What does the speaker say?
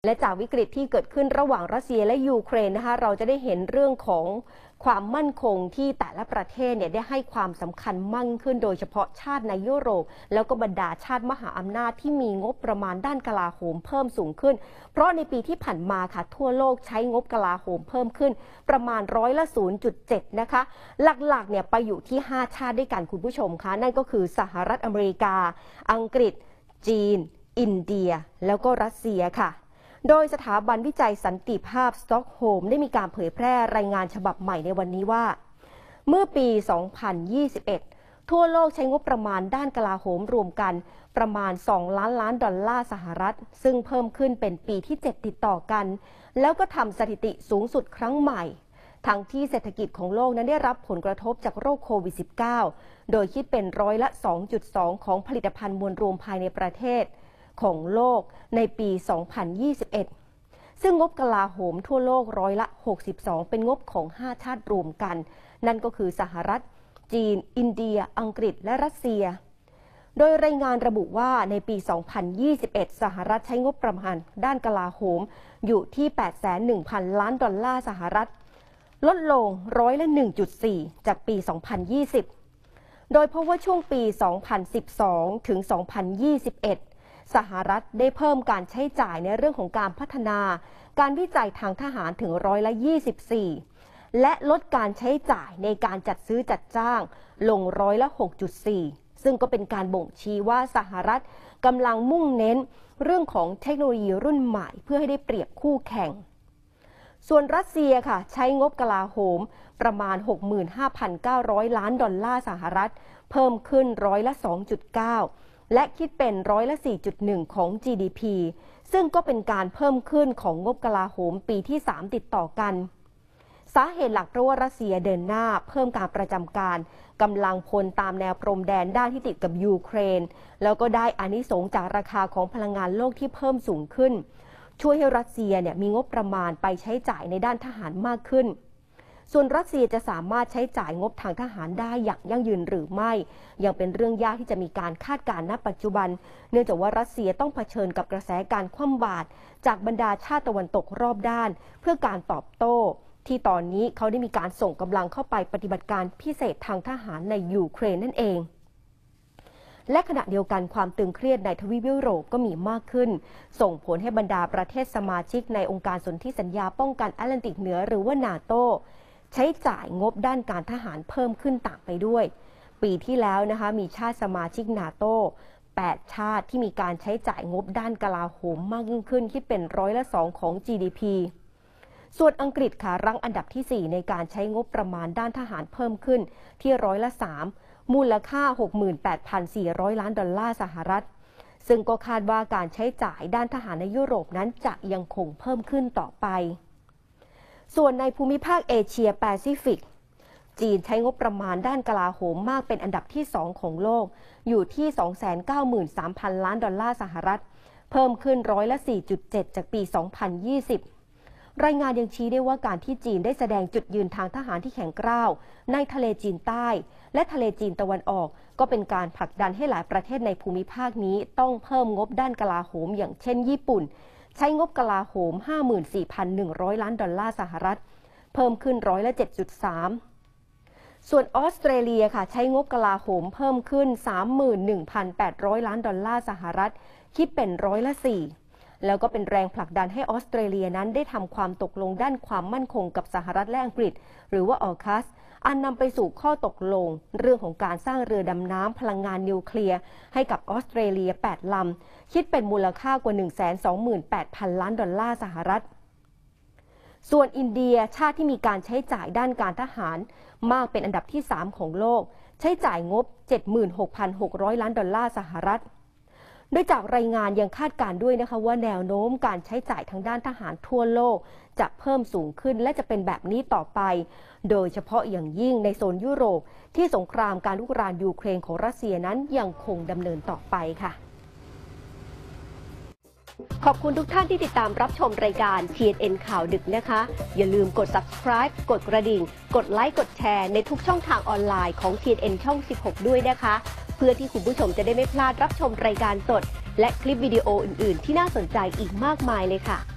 และจากวิกฤตที่เกิดขึ้นระหว่างรัสเซียและยูเครนนะคะเราจะได้เห็นเรื่องของความมั่นคงที่แต่ละประเทศได้ให้ความสำคัญมั่นขึ้นโดยเฉพาะชาติในยุโรปแล้วก็บรรดาชาติมหาอำนาจที่มีงบประมาณด้านกลาโหมเพิ่มสูงขึ้นเพราะในปีที่ผ่านมาค่ะทั่วโลกใช้งบกลาโหมเพิ่มขึ้นประมาณ0.7%นะคะหลักๆไปอยู่ที่5ชาติด้วยกันคุณผู้ชมคะนั่นก็คือสหรัฐอเมริกาอังกฤษจีนอินเดียแล้วก็รัสเซียค่ะโดยสถาบันวิจัยสันติภาพสต็อกโฮล์มได้มีการเผยแพร่รายงานฉบับใหม่ในวันนี้ว่าเมื่อปี 2021 ทั่วโลกใช้งบประมาณด้านกลาโหมรวมกันประมาณ2 ล้านล้านดอลลาร์สหรัฐซึ่งเพิ่มขึ้นเป็นปีที่7ติดต่อกันแล้วก็ทำสถิติสูงสุดครั้งใหม่ทั้งที่เศรษฐกิจของโลกนั้นได้รับผลกระทบจากโรคโควิด -19 โดยคิดเป็น2.2% ของผลิตภัณฑ์มวลรวมภายในประเทศของโลกในปี 2021 ซึ่งงบกลาโหมทั่วโลก62%เป็นงบของ5ชาติรวมกันนั่นก็คือสหรัฐจีนอินเดียอังกฤษและรัสเซียโดยรายงานระบุว่าในปี 2021 สหรัฐใช้งบประมาณด้านกลาโหมอยู่ที่ 810,000 ล้านดอลลาร์สหรัฐลดลง1.4% จากปี 2020 โดยเพราะว่าช่วงปี 2012 ถึง 2021 สหรัฐได้เพิ่มการใช้จ่ายในเรื่องของการพัฒนาการวิจัยทางทหารถึง24%และลดการใช้จ่ายในการจัดซื้อจัดจ้างลง6.4%ซึ่งก็เป็นการบ่งชี้ว่าสหรัฐกำลังมุ่งเน้นเรื่องของเทคโนโลยีรุ่นใหม่เพื่อให้ได้เปรียบคู่แข่งส่วนรัสเซียค่ะใช้งบกลาโหมประมาณ 65,900 ล้านดอลลาร์สหรัฐเพิ่มขึ้น2.9%และคิดเป็น4.1% ของ GDP ซึ่งก็เป็นการเพิ่มขึ้นของงบกลาโหมปีที่3ติดต่อกันสาเหตุหลักเพราะว่ารัสเซียเดินหน้าเพิ่มการประจำการกำลังพลตามแนวพรมแดนด้านที่ติดกับยูเครนแล้วก็ได้อานิสงส์จากราคาของพลังงานโลกที่เพิ่มสูงขึ้นช่วยให้รัสเซียมีงบประมาณไปใช้จ่ายในด้านทหารมากขึ้นส่วนรัสเซียจะสามารถใช้จ่ายงบทางทหารได้อย่างยั่งยืนหรือไม่ยังเป็นเรื่องยากที่จะมีการคาดการณ์ณปัจจุบันเนื่องจากว่ารัสเซียต้องเผชิญกับกระแสการคว่ำบาตรจากบรรดาชาติตะวันตกรอบด้านเพื่อการตอบโต้ที่ตอนนี้เขาได้มีการส่งกำลังเข้าไปปฏิบัติการพิเศษทางทหารในยูเครนนั่นเองและขณะเดียวกันความตึงเครียดในทวีปยุโรปก็มีมากขึ้นส่งผลให้บรรดาประเทศสมาชิกในองค์การสนธิสัญญาป้องกันแอตแลนติกเหนือหรือว่านาโตใช้จ่ายงบด้านการทหารเพิ่มขึ้นตามไปด้วยปีที่แล้วนะคะมีชาติสมาชิกนาโต8ชาติที่มีการใช้จ่ายงบด้านกลาโหมมากยิ่งขึ้นคิดเป็น2%ของ GDP ส่วนอังกฤษค่ะรั้งอันดับที่4ในการใช้งบประมาณด้านทหารเพิ่มขึ้นที่3%มูลค่า 68,400 ล้านดอลลาร์สหรัฐซึ่งก็คาดว่าการใช้จ่ายด้านทหารในยุโรปนั้นจะยังคงเพิ่มขึ้นต่อไปส่วนในภูมิภาคเอเชียแปซิฟิกจีนใช้งบประมาณด้านกลาโหมมากเป็นอันดับที่2ของโลกอยู่ที่ 293,000 ล้านดอลลาร์สหรัฐเพิ่มขึ้น4.7% จากปี 2020รายงานยังชี้ได้ว่าการที่จีนได้แสดงจุดยืนทางทหารที่แข็งกร้าวในทะเลจีนใต้และทะเลจีนตะวันออกก็เป็นการผลักดันให้หลายประเทศในภูมิภาคนี้ต้องเพิ่มงบด้านกลาโหมอย่างเช่นญี่ปุ่นใช้งบกลาโหม 54,100 ล้านดอลลาร์สหรัฐเพิ่มขึ้น7.3%ส่วนออสเตรเลียค่ะใช้งบกลาโหมเพิ่มขึ้น 31,800 ล้านดอลลาร์สหรัฐคิดเป็น4%แล้วก็เป็นแรงผลักดันให้ออสเตรเลียนั้นได้ทำความตกลงด้านความมั่นคงกับสหรัฐและอังกฤษหรือว่าออคัสอันนำไปสู่ข้อตกลงเรื่องของการสร้างเรือดำน้ำพลังงานนิวเคลียร์ให้กับออสเตรเลีย8ลำคิดเป็นมูลค่ากว่า 128,000 ล้านดอลลาร์สหรัฐส่วนอินเดียชาติที่มีการใช้จ่ายด้านการทหารมากเป็นอันดับที่3ของโลกใช้จ่ายงบ 76,600 ล้านดอลลาร์สหรัฐโดยจากรายงานยังคาดการณ์ด้วยนะคะว่าแนวโน้มการใช้จ่ายทางด้านทหารทั่วโลกจะเพิ่มสูงขึ้นและจะเป็นแบบนี้ต่อไปโดยเฉพาะอย่างยิ่งในโซนยุโรปที่สงครามการลุกรานยูเครนของรัสเซียนั้นยังคงดำเนินต่อไปค่ะขอบคุณทุกท่านที่ติดตามรับชมรายการ TNN ข่าวดึกนะคะอย่าลืมกด subscribe กดกระดิ่งกดไลค์กดแชร์ในทุกช่องทางออนไลน์ของ TNN ช่อง 16 ด้วยนะคะเพื่อที่คุณผู้ชมจะได้ไม่พลาดรับชมรายการสดและคลิปวิดีโออื่นๆที่น่าสนใจอีกมากมายเลยค่ะ